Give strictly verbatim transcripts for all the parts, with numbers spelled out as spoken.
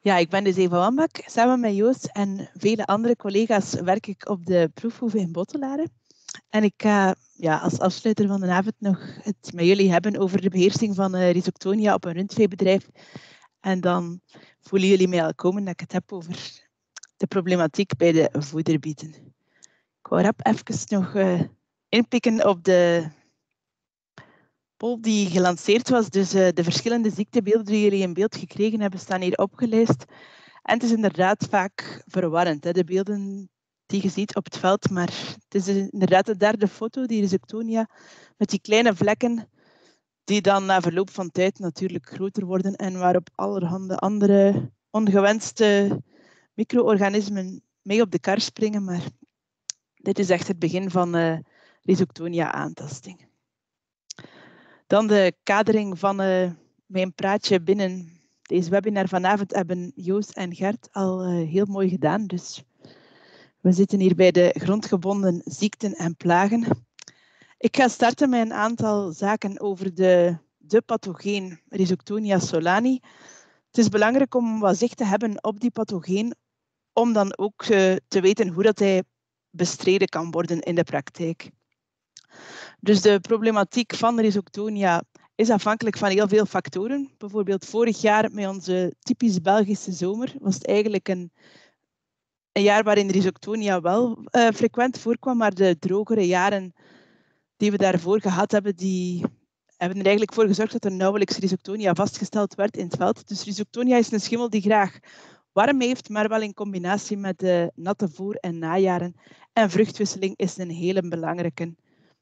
Ja, ik ben dus Eva Wambak. Samen met Joost en vele andere collega's werk ik op de proefhoeve in Bottelaren. En ik ga ja, als afsluiter van de avond nog het met jullie hebben over de beheersing van uh, Rhizoctonia op een rundveebedrijf. En dan voelen jullie mij al komen dat ik het heb over de problematiek bij de voederbieten. Ik wou rap even nog uh, inpikken op de poll die gelanceerd was. Dus uh, de verschillende ziektebeelden die jullie in beeld gekregen hebben, staan hier opgelijst. En het is inderdaad vaak verwarrend, hè, de beelden die je ziet op het veld. Maar het is inderdaad de derde foto, die Rhizoctonia, met die kleine vlekken die dan na verloop van tijd natuurlijk groter worden en waarop allerhande andere ongewenste micro-organismen mee op de kar springen. Maar dit is echt het begin van uh, Rhizoctonia-aantasting. Dan de kadering van uh, mijn praatje binnen deze webinar vanavond hebben Joost en Gert al uh, heel mooi gedaan. Dus we zitten hier bij de grondgebonden ziekten en plagen. Ik ga starten met een aantal zaken over de, de pathogeen Rhizoctonia solani. Het is belangrijk om wat zicht te hebben op die pathogeen, om dan ook uh, te weten hoe dat hij bestreden kan worden in de praktijk. Dus de problematiek van Rhizoctonia is afhankelijk van heel veel factoren. Bijvoorbeeld vorig jaar met onze typisch Belgische zomer was het eigenlijk een, een jaar waarin Rhizoctonia wel uh, frequent voorkwam, maar de drogere jaren die we daarvoor gehad hebben, die hebben er eigenlijk voor gezorgd dat er nauwelijks Rhizoctonia vastgesteld werd in het veld. Dus Rhizoctonia is een schimmel die graag warm heeft, maar wel in combinatie met de natte voor- en najaren. En vruchtwisseling is een hele belangrijke.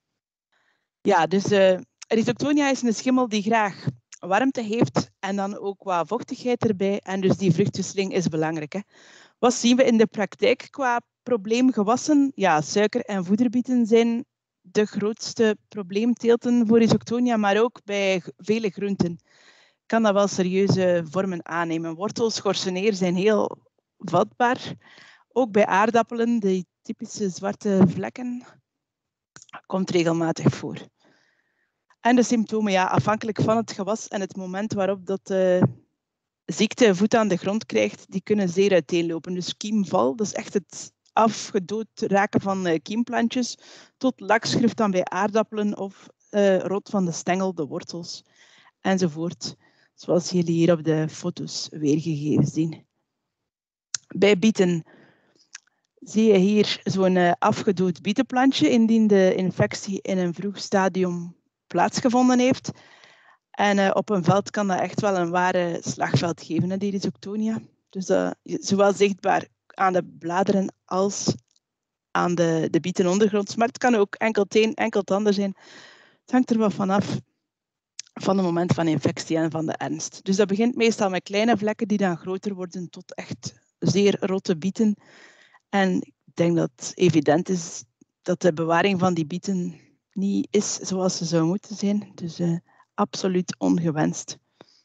Ja, dus uh, Rhizoctonia is een schimmel die graag warmte heeft en dan ook wat vochtigheid erbij. En dus die vruchtwisseling is belangrijk. Hè. Wat zien we in de praktijk qua probleemgewassen? Ja, suiker- en voederbieten zijn de grootste probleemteelten voor Rhizoctonia, maar ook bij vele groenten kan dat wel serieuze vormen aannemen. Wortels, schorseneer zijn heel vatbaar. Ook bij aardappelen, die typische zwarte vlekken, komt regelmatig voor. En de symptomen, ja, afhankelijk van het gewas en het moment waarop dat de ziekte voet aan de grond krijgt, die kunnen zeer uiteenlopen. Dus kiemval, dat is echt het afgedood raken van kiemplantjes, tot lakschrift dan bij aardappelen of uh, rot van de stengel, de wortels enzovoort. Zoals jullie hier op de foto's weergegeven zien. Bij bieten zie je hier zo'n uh, afgedood bietenplantje indien de infectie in een vroeg stadium plaatsgevonden heeft. En uh, op een veld kan dat echt wel een ware slagveld geven, hè, die Rhizoctonia. Dus uh, zowel zichtbaar aan de bladeren als aan de, de bietenondergrond. Maar het kan ook enkel het een, enkel het ander zijn. Het hangt er wat vanaf van het moment van infectie en van de ernst. Dus dat begint meestal met kleine vlekken die dan groter worden tot echt zeer rotte bieten. En ik denk dat het evident is dat de bewaring van die bieten niet is zoals ze zou moeten zijn. Dus uh, absoluut ongewenst.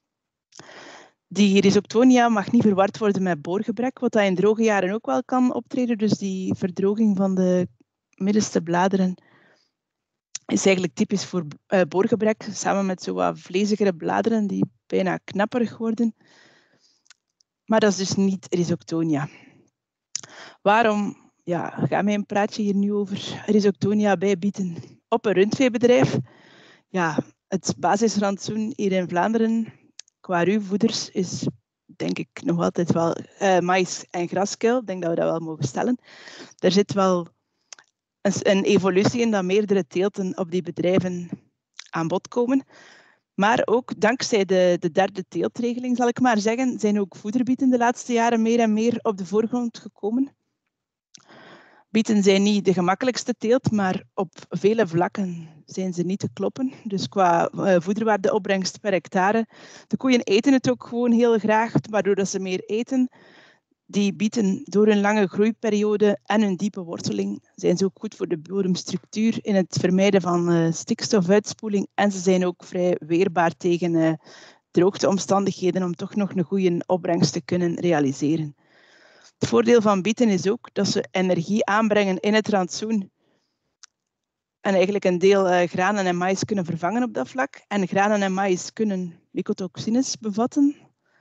Die Rhizoctonia mag niet verward worden met boorgebrek, wat dat in droge jaren ook wel kan optreden. Dus die verdroging van de middenste bladeren is eigenlijk typisch voor uh, boorgebrek, samen met zo wat vlezigere bladeren die bijna knapperig worden. Maar dat is dus niet Rhizoctonia. Waarom ja, gaat mijn praatje hier nu over Rhizoctonia bij bieten op een rundveebedrijf? Ja, het basisrantsoen hier in Vlaanderen qua ruwvoeders is denk ik nog altijd wel uh, maïs en graskuil. Ik denk dat we dat wel mogen stellen. Er zit wel een, een evolutie in dat meerdere teelten op die bedrijven aan bod komen. Maar ook dankzij de, de derde teeltregeling, zal ik maar zeggen, zijn ook voederbieten de laatste jaren meer en meer op de voorgrond gekomen. Bieten zijn niet de gemakkelijkste teelt, maar op vele vlakken zijn ze niet te kloppen. Dus qua uh, voederwaardeopbrengst per hectare. De koeien eten het ook gewoon heel graag, maar doordat ze meer eten, die bieten door hun lange groeiperiode en hun diepe worteling, zijn ze ook goed voor de bodemstructuur in het vermijden van uh, stikstofuitspoeling. En ze zijn ook vrij weerbaar tegen uh, droogteomstandigheden om toch nog een goede opbrengst te kunnen realiseren. Het voordeel van bieten is ook dat ze energie aanbrengen in het rantsoen en eigenlijk een deel uh, granen en maïs kunnen vervangen op dat vlak. En granen en maïs kunnen mycotoxines bevatten.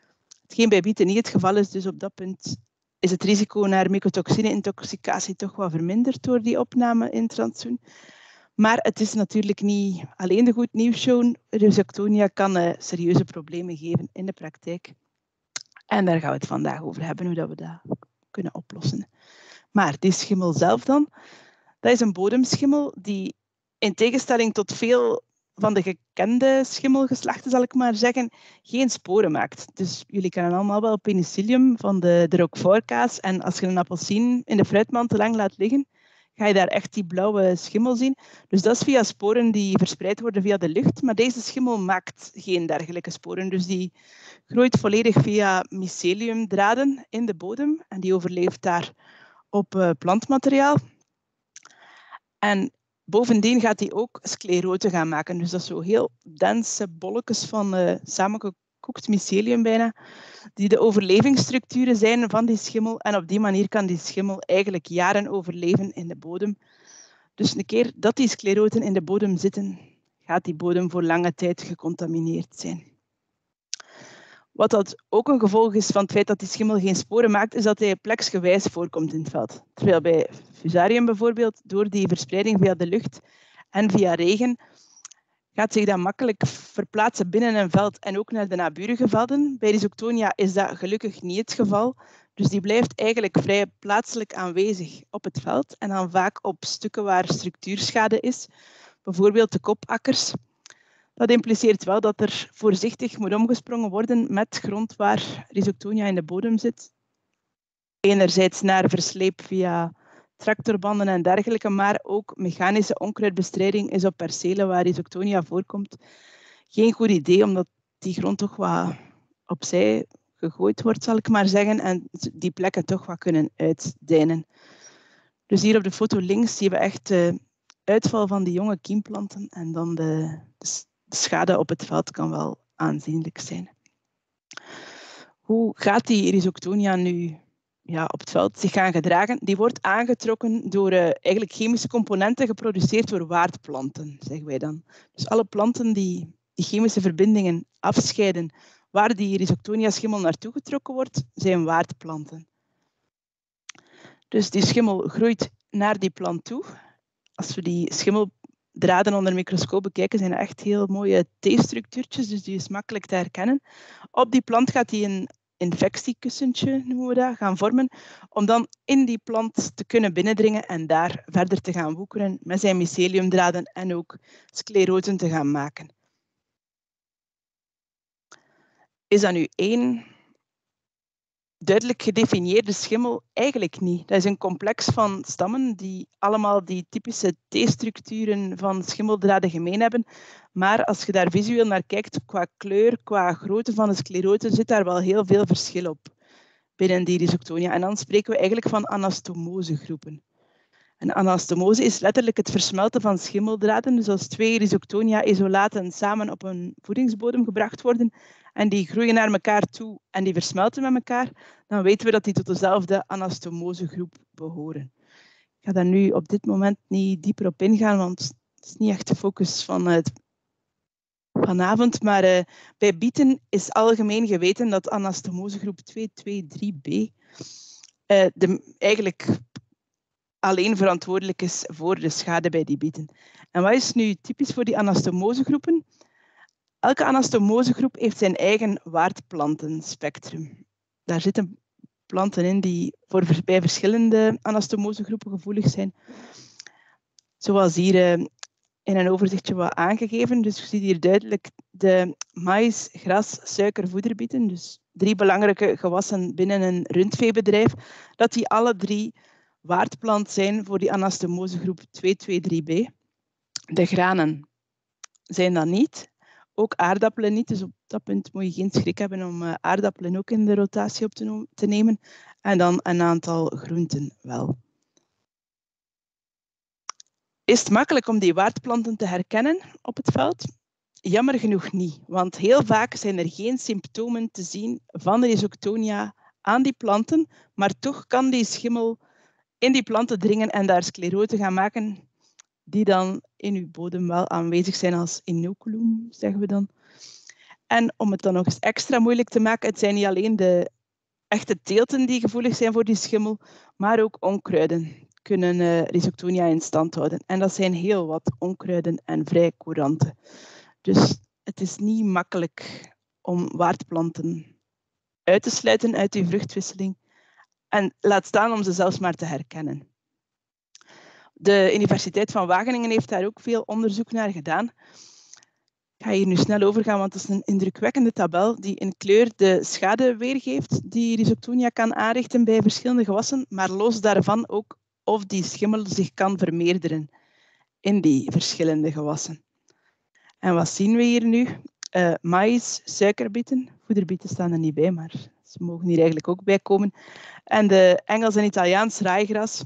Hetgeen bij bieten niet het geval is, dus op dat punt is het risico naar mycotoxine-intoxicatie toch wat verminderd door die opname in het rantsoen. Maar het is natuurlijk niet alleen de goed nieuws show. Rhizoctonia kan uh, serieuze problemen geven in de praktijk. En daar gaan we het vandaag over hebben, hoe dat we dat kunnen oplossen. Maar die schimmel zelf dan, dat is een bodemschimmel die in tegenstelling tot veel van de gekende schimmelgeslachten, zal ik maar zeggen, geen sporen maakt. Dus jullie kennen allemaal wel penicillium van de, de Roquefort-kaas. En als je een appelsien in de fruitmand te lang laat liggen, ga je daar echt die blauwe schimmel zien. Dus dat is via sporen die verspreid worden via de lucht. Maar deze schimmel maakt geen dergelijke sporen. Dus die groeit volledig via myceliumdraden in de bodem. En die overleeft daar op uh, plantmateriaal. En bovendien gaat hij ook scleroten gaan maken. Dus dat is zo heel dense bolletjes van uh, samengekookt mycelium bijna, die de overlevingsstructuren zijn van die schimmel. En op die manier kan die schimmel eigenlijk jaren overleven in de bodem. Dus een keer dat die scleroten in de bodem zitten, gaat die bodem voor lange tijd gecontamineerd zijn. Wat dat ook een gevolg is van het feit dat die schimmel geen sporen maakt, is dat hij pleksgewijs voorkomt in het veld. Terwijl bij Fusarium bijvoorbeeld, door die verspreiding via de lucht en via regen, gaat zich dat makkelijk verplaatsen binnen een veld en ook naar de naburige velden. Bij Rhizoctonia is dat gelukkig niet het geval. Dus die blijft eigenlijk vrij plaatselijk aanwezig op het veld en dan vaak op stukken waar structuurschade is, bijvoorbeeld de kopakkers. Dat impliceert wel dat er voorzichtig moet omgesprongen worden met grond waar Rhizoctonia in de bodem zit. Enerzijds naar versleep via tractorbanden en dergelijke, maar ook mechanische onkruidbestrijding is op percelen waar Rhizoctonia voorkomt geen goed idee, omdat die grond toch wat opzij gegooid wordt, zal ik maar zeggen, en die plekken toch wat kunnen uitdijnen. Dus hier op de foto links zien we echt de uitval van die jonge kiemplanten en dan de, de schade op het veld kan wel aanzienlijk zijn. Hoe gaat die Rhizoctonia nu ja, op het veld zich gaan gedragen? Die wordt aangetrokken door uh, eigenlijk chemische componenten geproduceerd door waardplanten, zeggen wij dan. Dus alle planten die die chemische verbindingen afscheiden waar die Rhizoctonia-schimmel naartoe getrokken wordt, zijn waardplanten. Dus die schimmel groeit naar die plant toe. Als we die schimmeldraden onder een microscoop bekijken, zijn er echt heel mooie T-structuurtjes, dus die is makkelijk te herkennen. Op die plant gaat die een infectiekussentje, noemen we dat, gaan vormen, om dan in die plant te kunnen binnendringen en daar verder te gaan woekeren met zijn myceliumdraden en ook scleroten te gaan maken. Is dat nu één duidelijk gedefinieerde schimmel? Eigenlijk niet. Dat is een complex van stammen die allemaal die typische T-structuren van schimmeldraden gemeen hebben. Maar als je daar visueel naar kijkt, qua kleur, qua grootte van de scleroten, zit daar wel heel veel verschil op binnen die Rhizoctonia. En dan spreken we eigenlijk van anastomosegroepen. En anastomose is letterlijk het versmelten van schimmeldraden. Dus als twee Rhizoctonia-isolaten samen op een voedingsbodem gebracht worden en die groeien naar elkaar toe en die versmelten met elkaar, dan weten we dat die tot dezelfde anastomosegroep behoren. Ik ga daar nu op dit moment niet dieper op ingaan, want het is niet echt de focus van het vanavond. Maar uh, bij bieten is algemeen geweten dat anastomosegroep twee twee drie b uh, de, eigenlijk alleen verantwoordelijk is voor de schade bij die bieten. En wat is nu typisch voor die anastomosegroepen? Elke anastomosegroep heeft zijn eigen waardplantenspectrum. Daar zitten planten in die voor, bij verschillende anastomosegroepen gevoelig zijn. Zoals hier uh, in een overzichtje wat aangegeven. Dus je ziet hier duidelijk de maïs, gras, suiker, voederbieten. Dus drie belangrijke gewassen binnen een rundveebedrijf. Dat die alle drie waardplant zijn voor die anastomosegroep twee twee drie b. De granen zijn dat niet. Ook aardappelen niet. Dus op dat punt moet je geen schrik hebben om uh, aardappelen ook in de rotatie op te, no- te nemen. En dan een aantal groenten wel. Is het makkelijk om die waardplanten te herkennen op het veld? Jammer genoeg niet. Want heel vaak zijn er geen symptomen te zien van de Rhizoctonia aan die planten. Maar toch kan die schimmel in die planten dringen en daar scleroten gaan maken die dan in uw bodem wel aanwezig zijn als inoculum, zeggen we dan. En om het dan nog eens extra moeilijk te maken, het zijn niet alleen de echte teelten die gevoelig zijn voor die schimmel, maar ook onkruiden kunnen uh, Rhizoctonia in stand houden. En dat zijn heel wat onkruiden en vrij courante. Dus het is niet makkelijk om waardplanten uit te sluiten uit die vruchtwisseling. En laat staan om ze zelfs maar te herkennen. De Universiteit van Wageningen heeft daar ook veel onderzoek naar gedaan. Ik ga hier nu snel overgaan, want het is een indrukwekkende tabel die in kleur de schade weergeeft die Rhizoctonia kan aanrichten bij verschillende gewassen, maar los daarvan ook of die schimmel zich kan vermeerderen in die verschillende gewassen. En wat zien we hier nu? Uh, maïs, suikerbieten. Voederbieten staan er niet bij, maar ze mogen hier eigenlijk ook bij komen. En de Engels en Italiaans raaigras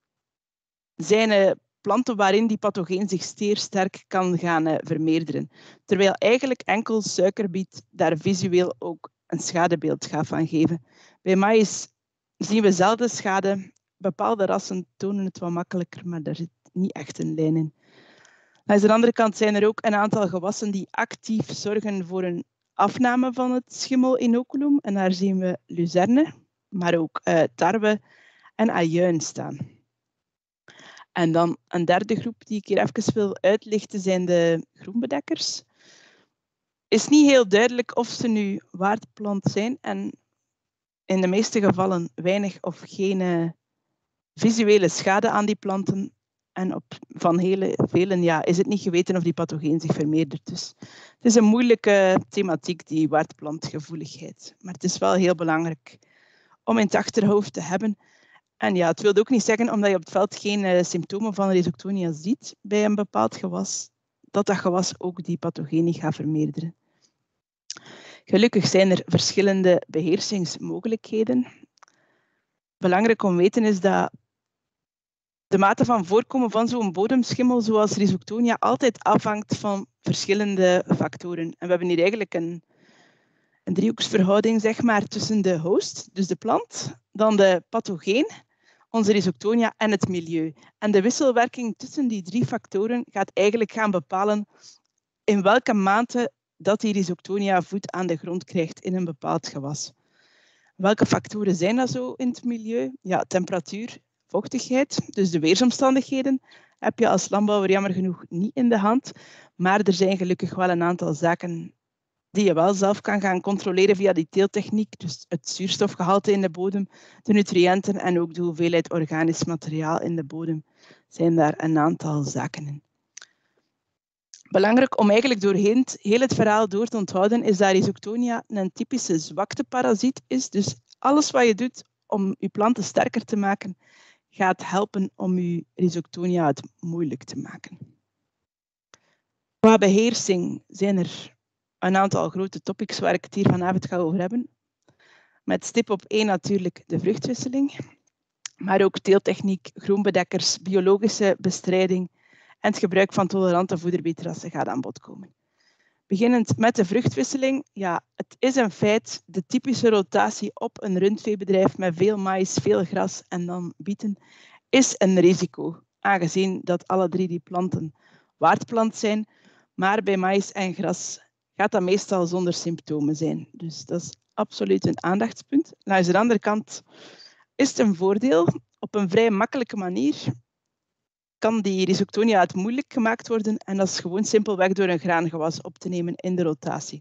zijn uh, planten waarin die pathogeen zich zeer sterk kan gaan uh, vermeerderen. Terwijl eigenlijk enkel suikerbiet daar visueel ook een schadebeeld gaat van geven. Bij maïs zien we zelden schade. Bepaalde rassen tonen het wat makkelijker, maar daar zit niet echt een lijn in. Aan de andere kant zijn er ook een aantal gewassen die actief zorgen voor een afname van het schimmelinoculum. En daar zien we luzerne, maar ook uh, tarwe en ajuin staan. En dan een derde groep die ik hier even wil uitlichten zijn de groenbedekkers. Het is niet heel duidelijk of ze nu waardplant zijn en in de meeste gevallen weinig of geen uh, visuele schade aan die planten. En op van hele velen ja, is het niet geweten of die pathogeen zich vermeerdert. Dus het is een moeilijke thematiek, die waardplantgevoeligheid. Maar het is wel heel belangrijk om in het achterhoofd te hebben. En ja, het wil ook niet zeggen, omdat je op het veld geen uh, symptomen van Rhizoctonia ziet bij een bepaald gewas, dat dat gewas ook die pathogeen niet gaat vermeerderen. Gelukkig zijn er verschillende beheersingsmogelijkheden. Belangrijk om te weten is dat de mate van voorkomen van zo'n bodemschimmel zoals Rhizoctonia altijd afhangt van verschillende factoren. En we hebben hier eigenlijk een, een driehoeksverhouding zeg maar, tussen de host, dus de plant, dan de pathogeen, onze Rhizoctonia en het milieu. En de wisselwerking tussen die drie factoren gaat eigenlijk gaan bepalen in welke mate dat die Rhizoctonia voet aan de grond krijgt in een bepaald gewas. Welke factoren zijn dat zo in het milieu? Ja, temperatuur, vochtigheid, dus de weersomstandigheden heb je als landbouwer jammer genoeg niet in de hand. Maar er zijn gelukkig wel een aantal zaken die je wel zelf kan gaan controleren via die teeltechniek. Dus het zuurstofgehalte in de bodem, de nutriënten en ook de hoeveelheid organisch materiaal in de bodem zijn daar een aantal zaken in. Belangrijk om eigenlijk doorheen heel het verhaal door te onthouden is dat Rhizoctonia een typische zwakteparasiet is. Dus alles wat je doet om je planten sterker te maken, gaat helpen om je Rhizoctonia het moeilijk te maken. Qua beheersing zijn er een aantal grote topics waar ik het hier vanavond ga over hebben. Met stip op één natuurlijk de vruchtwisseling, maar ook teeltechniek, groenbedekkers, biologische bestrijding en het gebruik van tolerante voederbietrassen gaat aan bod komen. Beginnend met de vruchtwisseling, ja, het is een feit de typische rotatie op een rundveebedrijf met veel maïs, veel gras en dan bieten, is een risico, aangezien dat alle drie die planten waardplant zijn, maar bij maïs en gras gaat dat meestal zonder symptomen zijn. Dus dat is absoluut een aandachtspunt. Langs de andere kant is het een voordeel. Op een vrij makkelijke manier kan die Rhizoctonia het moeilijk gemaakt worden en dat is gewoon simpelweg door een graangewas op te nemen in de rotatie.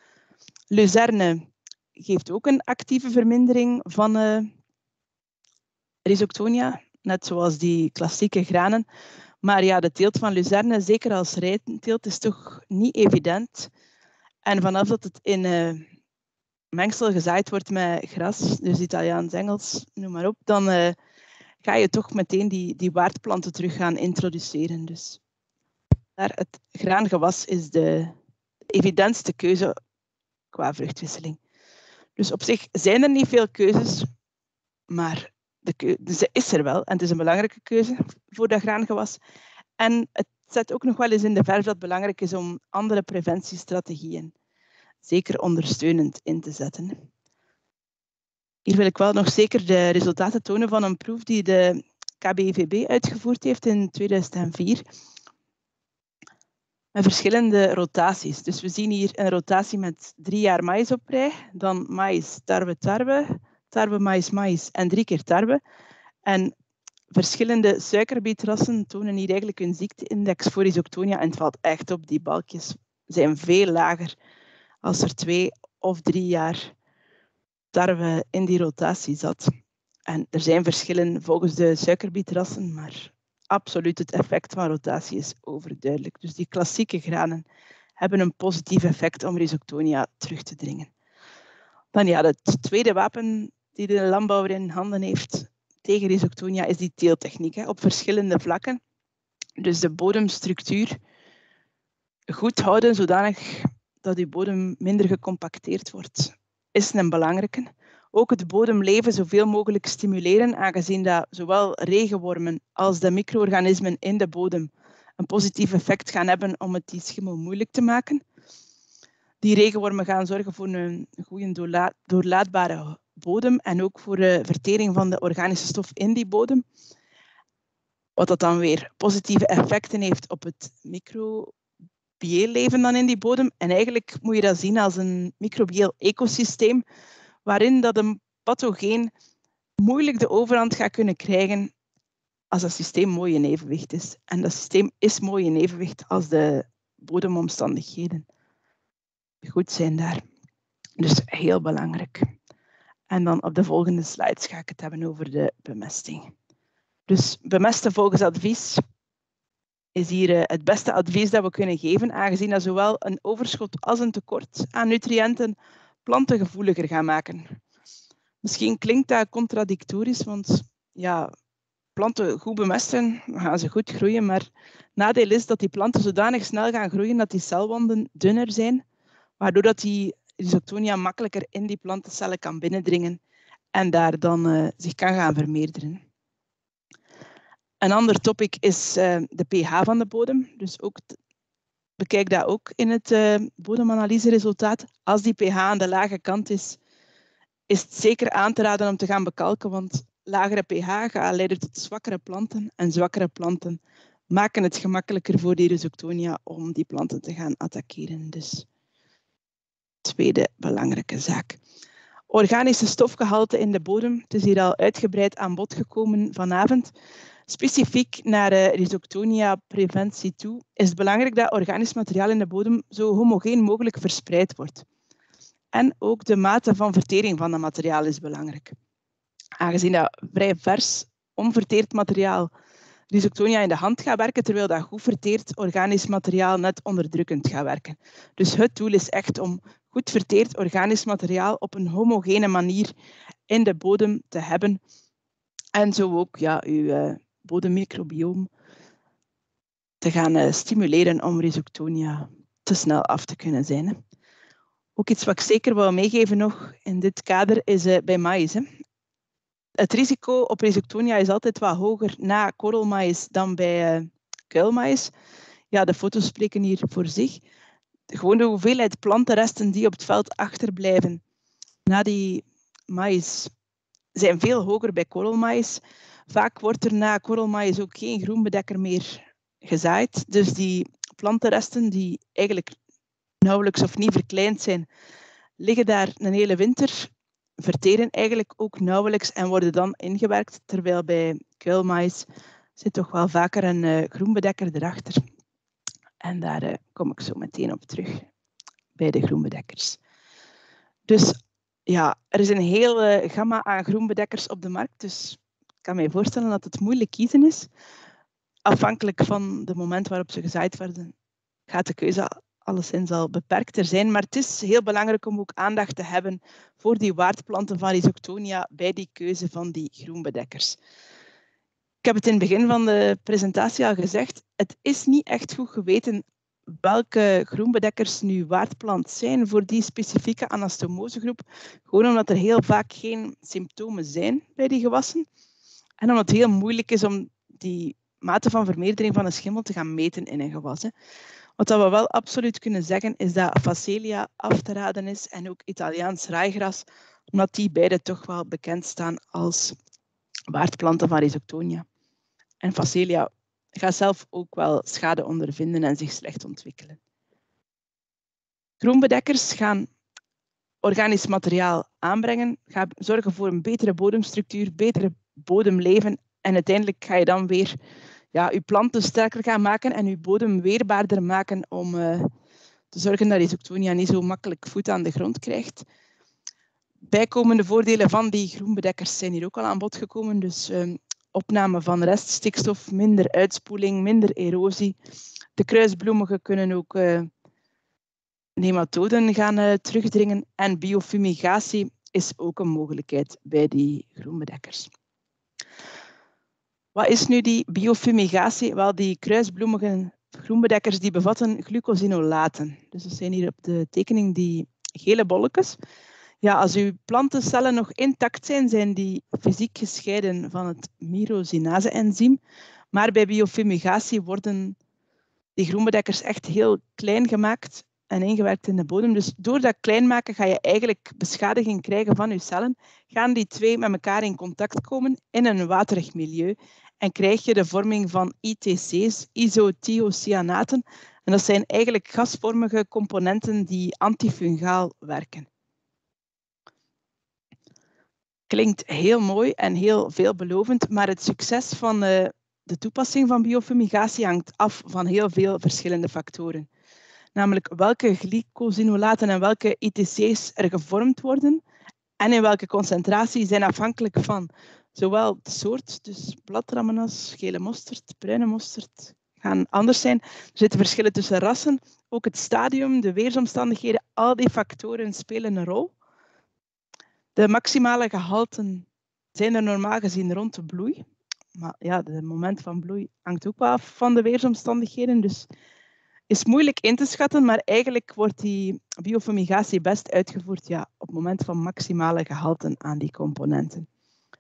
Luzerne geeft ook een actieve vermindering van uh, Rhizoctonia, net zoals die klassieke granen. Maar ja, de teelt van luzerne, zeker als rijteelt, is toch niet evident. En vanaf dat het in uh, mengsel gezaaid wordt met gras, dus Italiaans, Engels, noem maar op, dan uh, ga je toch meteen die, die waardplanten terug gaan introduceren. Dus daar het graangewas is de evidentste keuze qua vruchtwisseling. Dus op zich zijn er niet veel keuzes, maar de keuze is er wel. En het is een belangrijke keuze voor dat graangewas. En het zet ook nog wel eens in de verf dat het belangrijk is om andere preventiestrategieën zeker ondersteunend in te zetten. Hier wil ik wel nog zeker de resultaten tonen van een proef die de K B V B uitgevoerd heeft in tweeduizend vier. met verschillende rotaties. Dus we zien hier een rotatie met drie jaar maïs op rij, dan maïs, tarwe, tarwe, tarwe, maïs, maïs en drie keer tarwe. En verschillende suikerbietrassen tonen hier eigenlijk een ziekteindex voor Rhizoctonia en het valt echt op, die balkjes zijn veel lager als er twee of drie jaar tarwe in die rotatie zat. En er zijn verschillen volgens de suikerbietrassen, maar absoluut het effect van rotatie is overduidelijk. Dus die klassieke granen hebben een positief effect om Rhizoctonia terug te dringen. Dan ja, het tweede wapen die de landbouwer in handen heeft tegen Rhizoctonia is die teeltechniek, hè, op verschillende vlakken. Dus de bodemstructuur goed houden zodanig dat je bodem minder gecompacteerd wordt, is een belangrijke. Ook het bodemleven zoveel mogelijk stimuleren, aangezien dat zowel regenwormen als de micro-organismen in de bodem een positief effect gaan hebben om het die schimmel moeilijk te maken. Die regenwormen gaan zorgen voor een goede doorla- doorlaatbare bodem en ook voor de vertering van de organische stof in die bodem. Wat dat dan weer positieve effecten heeft op het microbieel leven dan in die bodem. En eigenlijk moet je dat zien als een microbieel ecosysteem waarin dat een pathogeen moeilijk de overhand gaat kunnen krijgen als dat systeem mooi in evenwicht is. En dat systeem is mooi in evenwicht als de bodemomstandigheden goed zijn daar. Dus heel belangrijk. En dan op de volgende slides ga ik het hebben over de bemesting. Dus bemesten volgens advies is hier het beste advies dat we kunnen geven, aangezien dat zowel een overschot als een tekort aan nutriënten planten gevoeliger gaan maken. Misschien klinkt dat contradictorisch, want ja, planten goed bemesten, gaan ze goed groeien, maar het nadeel is dat die planten zodanig snel gaan groeien dat die celwanden dunner zijn, waardoor dat die Rhizoctonia makkelijker in die plantencellen kan binnendringen en daar dan uh, zich kan gaan vermeerderen. Een ander topic is uh, de pH van de bodem. Dus ook bekijk dat ook in het uh, bodemanalyseresultaat. Als die pH aan de lage kant is, is het zeker aan te raden om te gaan bekalken, want lagere pH gaat leiden tot zwakkere planten en zwakkere planten maken het gemakkelijker voor die Rhizoctonia om die planten te gaan attackeren. Dus tweede belangrijke zaak. Organische stofgehalte in de bodem. Het is hier al uitgebreid aan bod gekomen vanavond. Specifiek naar uh, Rhizoctonia-preventie toe is het belangrijk dat organisch materiaal in de bodem zo homogeen mogelijk verspreid wordt. En ook de mate van vertering van dat materiaal is belangrijk. Aangezien dat vrij vers, onverteerd materiaal Rhizoctonia in de hand gaat werken, terwijl dat goed verteerd organisch materiaal net onderdrukkend gaat werken. Dus het doel is echt om goed verteerd organisch materiaal op een homogene manier in de bodem te hebben. En zo ook ja, uw uh, bodemmicrobioom te gaan uh, stimuleren om Rhizoctonia te snel af te kunnen zijn. Hè. Ook iets wat ik zeker wil meegeven nog in dit kader is uh, bij maïs. Hè. Het risico op Rhizoctonia is altijd wat hoger na korrelmaïs dan bij uh, kuilmaïs. Ja, de foto's spreken hier voor zich. Gewoon de hoeveelheid plantenresten die op het veld achterblijven na die maïs zijn veel hoger bij korrelmaïs. Vaak wordt er na korrelmaïs ook geen groenbedekker meer gezaaid. Dus die plantenresten die eigenlijk nauwelijks of niet verkleind zijn, liggen daar een hele winter, verteren eigenlijk ook nauwelijks en worden dan ingewerkt. Terwijl bij kuilmaïs zit toch wel vaker een uh, groenbedekker erachter. En daar uh, kom ik zo meteen op terug, bij de groenbedekkers. Dus ja, er is een hele uh, gamma aan groenbedekkers op de markt, dus ik kan me voorstellen dat het moeilijk kiezen is. Afhankelijk van het moment waarop ze gezaaid worden, gaat de keuze alleszins al beperkter zijn. Maar het is heel belangrijk om ook aandacht te hebben voor die waardplanten van Rhizoctonia bij die keuze van die groenbedekkers. Ik heb het in het begin van de presentatie al gezegd, het is niet echt goed geweten welke groenbedekkers nu waardplant zijn voor die specifieke anastomosegroep. Gewoon omdat er heel vaak geen symptomen zijn bij die gewassen. En omdat het heel moeilijk is om die mate van vermeerdering van een schimmel te gaan meten in een gewas. Hè. Wat we wel absoluut kunnen zeggen is dat Phacelia af te raden is en ook Italiaans raaigras, omdat die beide toch wel bekend staan als waardplanten van Rhizoctonia. En Phacelia gaat zelf ook wel schade ondervinden en zich slecht ontwikkelen. Groenbedekkers gaan organisch materiaal aanbrengen, gaan zorgen voor een betere bodemstructuur, betere bodemleven en uiteindelijk ga je dan weer ja, je planten sterker gaan maken en je bodem weerbaarder maken om uh, te zorgen dat Rhizoctonia niet zo makkelijk voet aan de grond krijgt. Bijkomende voordelen van die groenbedekkers zijn hier ook al aan bod gekomen. Dus uh, opname van reststikstof, minder uitspoeling, minder erosie. De kruisbloemigen kunnen ook uh, nematoden gaan uh, terugdringen. En biofumigatie is ook een mogelijkheid bij die groenbedekkers. Wat is nu die biofumigatie? Wel, die kruisbloemige groenbedekkers die bevatten glucosinolaten. Dus dat zijn hier op de tekening die gele bolletjes. Ja, als uw plantencellen nog intact zijn, zijn die fysiek gescheiden van het myrosinase-enzym. Maar bij biofumigatie worden die groenbedekkers echt heel klein gemaakt en ingewerkt in de bodem. Dus door dat klein maken ga je eigenlijk beschadiging krijgen van je cellen. Gaan die twee met elkaar in contact komen in een waterig milieu en krijg je de vorming van I T C's, isothiocyanaten. En dat zijn eigenlijk gasvormige componenten die antifungaal werken. Klinkt heel mooi en heel veelbelovend, maar het succes van uh, de toepassing van biofumigatie hangt af van heel veel verschillende factoren. Namelijk welke glycosinolaten en welke I T C's er gevormd worden en in welke concentratie zijn afhankelijk van zowel de soort, dus bladramenas, gele mosterd, bruine mosterd, gaan anders zijn. Er zitten verschillen tussen rassen, ook het stadium, de weersomstandigheden, al die factoren spelen een rol. De maximale gehalten zijn er normaal gezien rond de bloei. Maar ja, het moment van bloei hangt ook wel af van de weersomstandigheden. Dus is moeilijk in te schatten, maar eigenlijk wordt die biofumigatie best uitgevoerd ja, op het moment van maximale gehalten aan die componenten.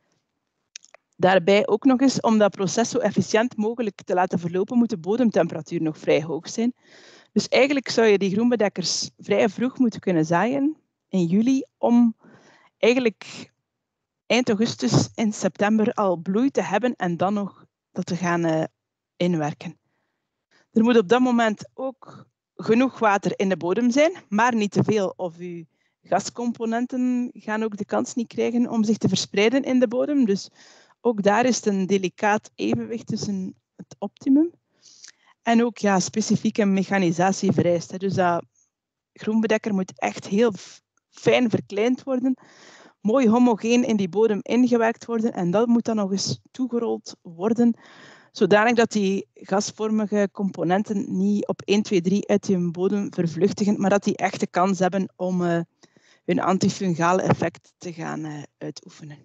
Daarbij ook nog eens, om dat proces zo efficiënt mogelijk te laten verlopen, moet de bodemtemperatuur nog vrij hoog zijn. Dus eigenlijk zou je die groenbedekkers vrij vroeg moeten kunnen zaaien, in juli, om eigenlijk eind augustus en september al bloei te hebben en dan nog dat te gaan uh, inwerken. Er moet op dat moment ook genoeg water in de bodem zijn, maar niet te veel of uw gascomponenten gaan ook de kans niet krijgen om zich te verspreiden in de bodem. Dus ook daar is het een delicaat evenwicht tussen het optimum. En ook ja, specifieke mechanisatie vereist. Hè. Dus dat groenbedekker moet echt heel fijn verkleind worden, mooi homogeen in die bodem ingewerkt worden en dat moet dan nog eens toegerold worden, zodanig dat die gasvormige componenten niet op één, twee, drie uit je bodem vervluchtigen, maar dat die echt de kans hebben om uh, hun antifungale effect te gaan uh, uitoefenen.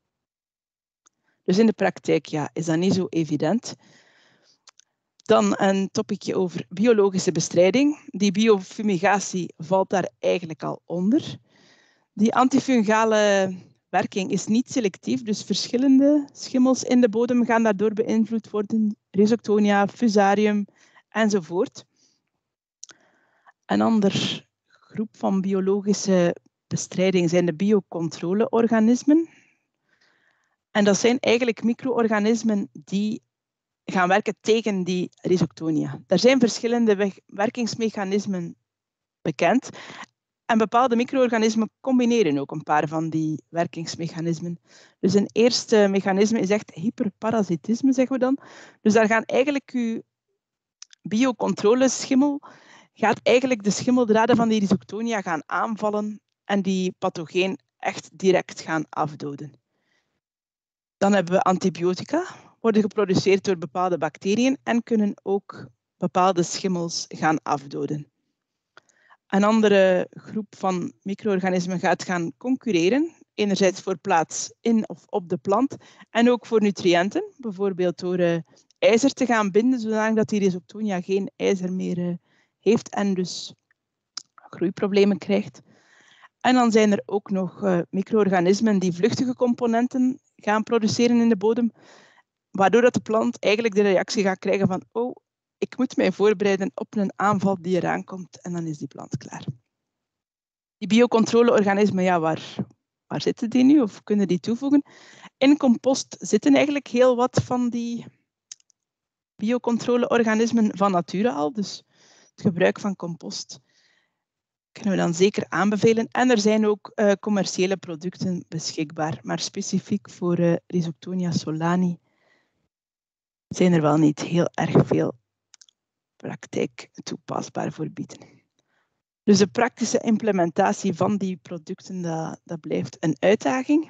Dus in de praktijk ja, is dat niet zo evident. Dan een topicje over biologische bestrijding. Die biofumigatie valt daar eigenlijk al onder. Die antifungale werking is niet selectief, dus verschillende schimmels in de bodem gaan daardoor beïnvloed worden. Rhizoctonia, fusarium enzovoort. Een ander groep van biologische bestrijding zijn de biocontroleorganismen. En dat zijn eigenlijk micro-organismen die gaan werken tegen die Rhizoctonia. Er zijn verschillende werkingsmechanismen bekend. En bepaalde micro-organismen combineren ook een paar van die werkingsmechanismen. Dus een eerste mechanisme is echt hyperparasitisme, zeggen we dan. Dus daar gaan eigenlijk uw biocontroleschimmel gaat eigenlijk de schimmeldraden van die Rhizoctonia gaan aanvallen en die pathogeen echt direct gaan afdoden. Dan hebben we antibiotica, worden geproduceerd door bepaalde bacteriën en kunnen ook bepaalde schimmels gaan afdoden. Een andere groep van micro-organismen gaat gaan concurreren, enerzijds voor plaats in of op de plant en ook voor nutriënten, bijvoorbeeld door uh, ijzer te gaan binden, zodat die Rhizoctonia geen ijzer meer uh, heeft en dus groeiproblemen krijgt. En dan zijn er ook nog uh, micro-organismen die vluchtige componenten gaan produceren in de bodem, waardoor dat de plant eigenlijk de reactie gaat krijgen van oh, ik moet mij voorbereiden op een aanval die eraan komt en dan is die plant klaar. Die biocontroleorganismen, ja, waar, waar zitten die nu of kunnen die toevoegen? In compost zitten eigenlijk heel wat van die biocontroleorganismen van nature al. Dus het gebruik van compost kunnen we dan zeker aanbevelen. En er zijn ook uh, commerciële producten beschikbaar. Maar specifiek voor uh, Rhizoctonia solani zijn er wel niet heel erg veel praktijk toepasbaar voor bieten. Dus de praktische implementatie van die producten, dat, dat blijft een uitdaging.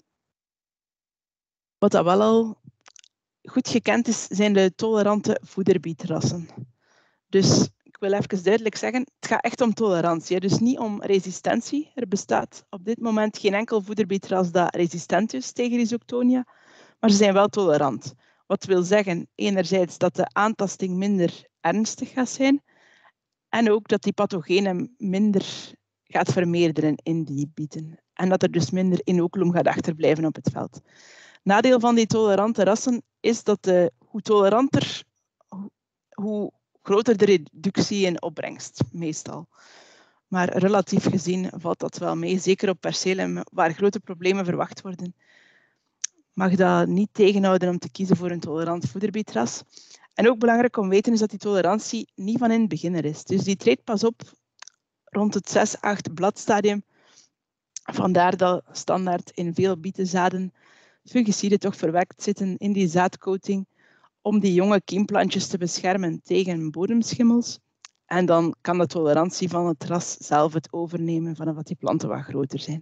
Wat dat wel al goed gekend is, zijn de tolerante voederbietrassen. Dus ik wil even duidelijk zeggen, het gaat echt om tolerantie, dus niet om resistentie. Er bestaat op dit moment geen enkel voederbietras dat resistent is tegen Rhizoctonia, maar ze zijn wel tolerant. Wat wil zeggen, enerzijds dat de aantasting minder ernstig gaat zijn en ook dat die pathogenen minder gaat vermeerderen in die bieten. En dat er dus minder inoculum gaat achterblijven op het veld. Nadeel van die tolerante rassen is dat de, hoe toleranter, hoe groter de reductie in opbrengst, meestal. Maar relatief gezien valt dat wel mee, zeker op percelen waar grote problemen verwacht worden. Mag dat niet tegenhouden om te kiezen voor een tolerant voederbietras. En ook belangrijk om te weten is dat die tolerantie niet van in het begin er is. Dus die treedt pas op rond het zes acht bladstadium. Vandaar dat standaard in veel bietenzaden fungiciden toch verwerkt zitten in die zaadcoating om die jonge kiemplantjes te beschermen tegen bodemschimmels. En dan kan de tolerantie van het ras zelf het overnemen vanaf die planten wat groter zijn.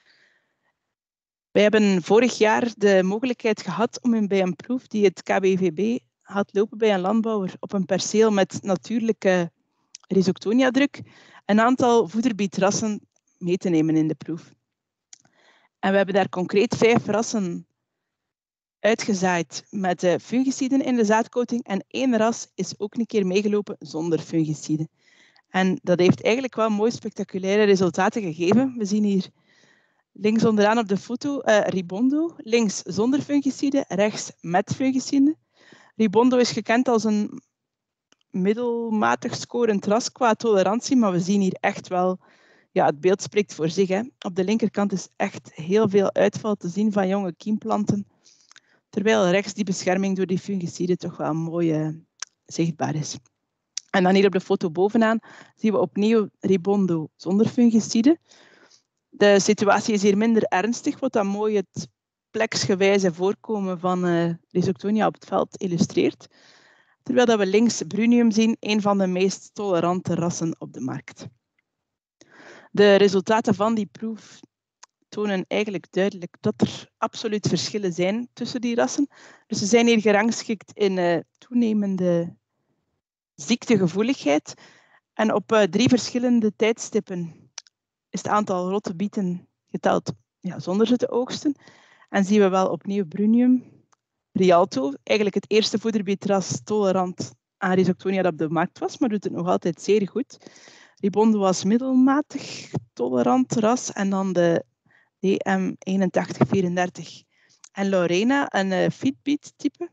Wij hebben vorig jaar de mogelijkheid gehad om bij een proef die het K B V B had lopen bij een landbouwer op een perceel met natuurlijke Rhizoctonia-druk een aantal voederbietrassen mee te nemen in de proef. En we hebben daar concreet vijf rassen uitgezaaid met uh, fungiciden in de zaadcoating en één ras is ook een keer meegelopen zonder fungiciden. En dat heeft eigenlijk wel mooi spectaculaire resultaten gegeven. We zien hier links onderaan op de foto uh, Ribondo, links zonder fungiciden, rechts met fungiciden. Ribondo is gekend als een middelmatig scorend ras qua tolerantie, maar we zien hier echt wel, ja, het beeld spreekt voor zich. Hè. Op de linkerkant is echt heel veel uitval te zien van jonge kiemplanten, terwijl rechts die bescherming door die fungiciden toch wel mooi uh, zichtbaar is. En dan hier op de foto bovenaan zien we opnieuw Ribondo zonder fungiciden. De situatie is hier minder ernstig, wat dan mooi het pleksgewijze voorkomen van uh, Rhizoctonia op het veld illustreert. Terwijl dat we links Brunium zien, een van de meest tolerante rassen op de markt. De resultaten van die proef tonen eigenlijk duidelijk dat er absoluut verschillen zijn tussen die rassen. Dus ze zijn hier gerangschikt in uh, toenemende ziektegevoeligheid. En op uh, drie verschillende tijdstippen is het aantal rotte bieten geteld ja, zonder ze te oogsten. En zien we wel opnieuw Brunium, Rialto, eigenlijk het eerste voederbietras tolerant aan Rhizoctonia dat op de markt was, maar doet het nog altijd zeer goed. Ribondo was middelmatig tolerant ras en dan de D M eenentachtig vierendertig en Lorena, een uh, feedbeat type.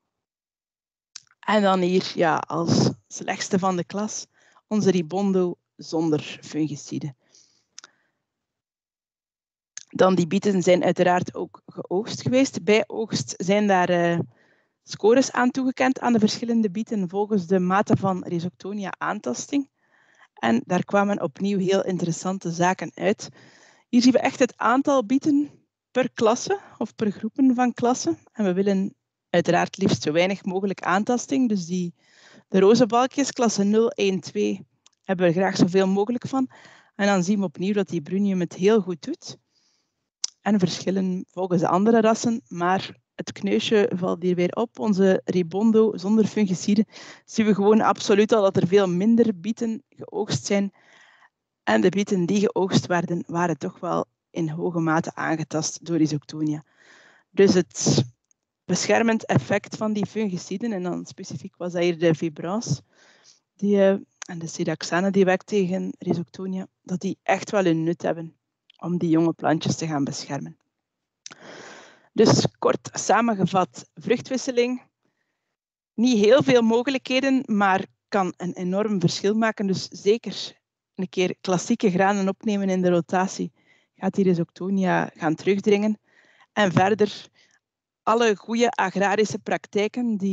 En dan hier ja, als slechtste van de klas onze Ribondo zonder fungiciden. Dan die bieten zijn uiteraard ook geoogst geweest. Bij oogst zijn daar uh, scores aan toegekend aan de verschillende bieten volgens de mate van Rhizoctonia aantasting. En daar kwamen opnieuw heel interessante zaken uit. Hier zien we echt het aantal bieten per klasse of per groepen van klassen. En we willen uiteraard liefst zo weinig mogelijk aantasting. Dus die, de roze balkjes, klasse nul, één, twee, hebben we er graag zoveel mogelijk van. En dan zien we opnieuw dat die Brunium het heel goed doet. En verschillen volgens de andere rassen, maar het kneusje valt hier weer op. Onze Ribondo zonder fungiciden zien we gewoon absoluut al dat er veel minder bieten geoogst zijn. En de bieten die geoogst werden, waren toch wel in hoge mate aangetast door Rhizoctonia. Dus het beschermend effect van die fungiciden, en dan specifiek was dat hier de Vibrance die, uh, en de Sidaxane die werkt tegen Rhizoctonia, dat die echt wel hun nut hebben om die jonge plantjes te gaan beschermen. Dus kort samengevat, vruchtwisseling. Niet heel veel mogelijkheden, maar kan een enorm verschil maken. Dus zeker een keer klassieke granen opnemen in de rotatie gaat die Rhizoctonia gaan terugdringen. En verder alle goede agrarische praktijken die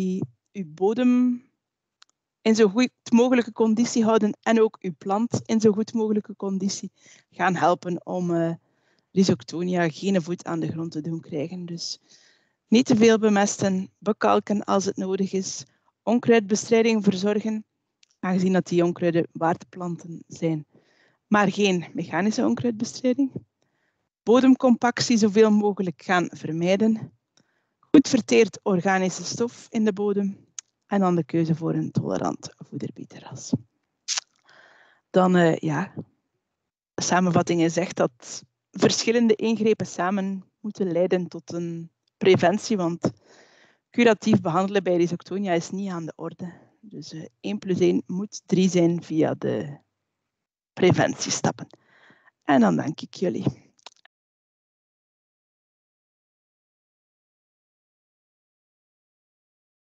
uw bodem in zo goed mogelijke conditie houden en ook uw plant in zo goed mogelijke conditie gaan helpen om uh, Rhizoctonia geen voet aan de grond te doen krijgen. Dus niet te veel bemesten, bekalken als het nodig is, onkruidbestrijding verzorgen, aangezien dat die onkruiden waardplanten zijn, maar geen mechanische onkruidbestrijding. Bodemcompactie zoveel mogelijk gaan vermijden. Goed verteerd organische stof in de bodem. En dan de keuze voor een tolerant voederbieterras. Dan, uh, ja, de samenvatting zegt dat verschillende ingrepen samen moeten leiden tot een preventie, want curatief behandelen bij Rhizoctonia is niet aan de orde. Dus uh, één plus één moet drie zijn via de preventiestappen. En dan dank ik jullie.